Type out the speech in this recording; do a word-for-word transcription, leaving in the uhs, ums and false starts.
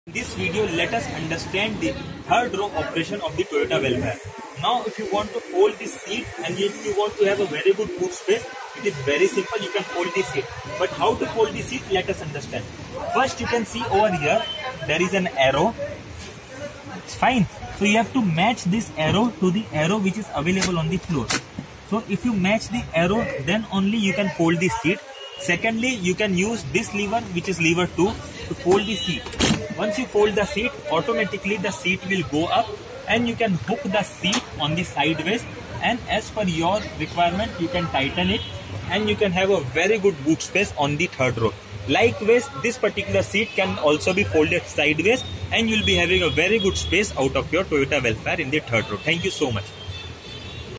In this video, let us understand the third row operation of the Toyota Welfare. Now, if you want to fold this seat and if you want to have a very good boot space, it is very simple. You can fold the seat. But how to fold the seat, let us understand. First, you can see over here, there is an arrow. It's fine. So, you have to match this arrow to the arrow which is available on the floor. So, if you match the arrow, then only you can fold the seat. Secondly, you can use this lever, which is lever two, to fold the seat. Once you fold the seat, automatically the seat will go up and you can hook the seat on the sideways, and as per your requirement, you can tighten it and you can have a very good boot space on the third row. Likewise, this particular seat can also be folded sideways and you will be having a very good space out of your Toyota Welfare in the third row. Thank you so much.